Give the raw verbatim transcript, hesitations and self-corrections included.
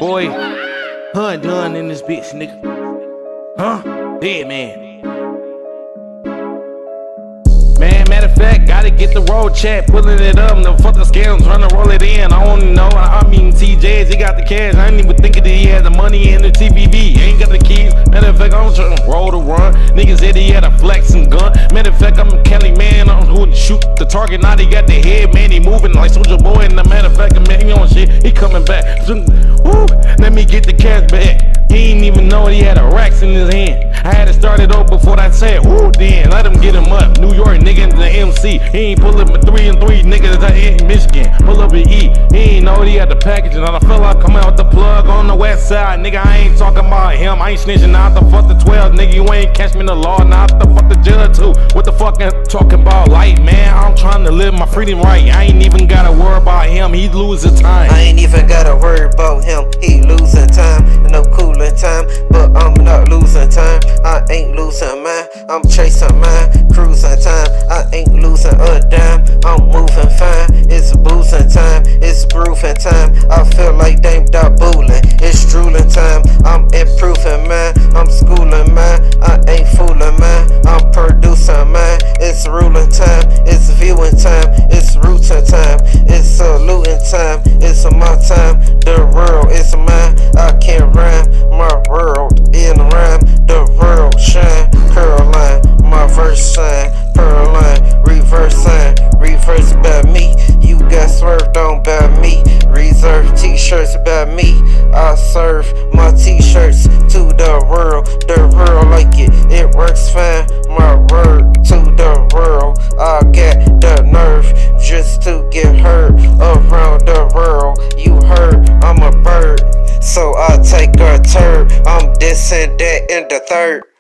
boy. Hunt done in this bitch, nigga. Huh? Dead man. Man, matter of fact, gotta get the road chat, pulling it up, no fuck the scams, trying to roll it in. I don't know, I mean T J's, he got the cash. I ain't even thinking that he had the money in the T V B. He ain't got the keys. Matter of fact, I'm trying to roll the run. Niggas said he had a flexing gun. Matter of fact, I'm a Kelly man, I'm who to shoot the target. Now he got the head, man, he moving like Soulja Boy. And the matter of fact, man, he on shit, he coming back. Woo, let me get the cash back. He ain't even know he had a racks in his hand. I had to start it up before that said, woo, then let him get him up. New York nigga, the M C. He ain't pull up a three and three niggas in Michigan. Pull up and eat. He ain't know he had the package. And I feel like coming out the plug on the west side. Nigga, I ain't talking about him. I ain't snitching out the fuck the twelve. Nigga, you ain't catch me in the law. Not the fuck the judge too. What the fuck I'm talking about? Light, man. I'm trying to live my freedom right. I ain't even gotta worry about him. He losing time. I ain't even gotta worry about him. He losing time. No cooling time. But I'm not losing time. I ain't losing mine. I'm chasing mine. Cruising time. I ain't losing a dime. I'm moving fine. It's boozing time. It's grooving time. I feel like Dame Dabooling. It's drooling time. I'm improving mine. I'm schooling mine. I ain't fooling mine. I'm producing mine. It's ruling time. It's viewing time. It's rooting time. It's saluting time. It's my time. The world is mine. I can't rhyme. My world in rhyme. The world shine. Caroline. My verse sign. Pearline. Reverse sign. Reverse by me. You got swerved on by me. Reserve t-shirts by me. I serve my t-shirts to the world. The world like it. It works fine. My word to the world. I got the nerve just to get heard around the world. You heard I'm a bird, so I take a turd. I'm this and that in the third.